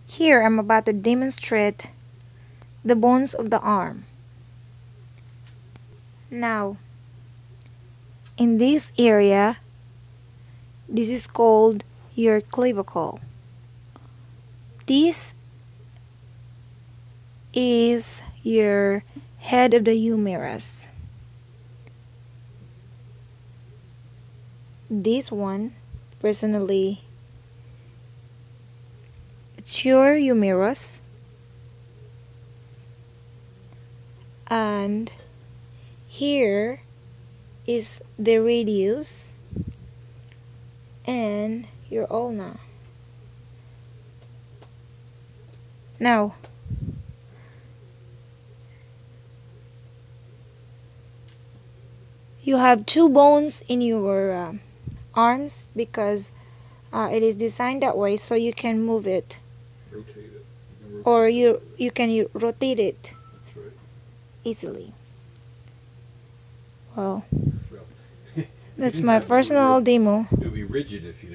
Here I'm about to demonstrate the bones of the arm. Now, in this area, this is called your clavicle. This is your head of the humerus. This one, personally, it's your humerus, and here is the radius and your ulna. Now, you have two bones in your arms because it is designed that way so you can move it. Rotate it. Or you can rotate it. That's right. Easily. Well, Well, that's my personal demo. it would be rigid if you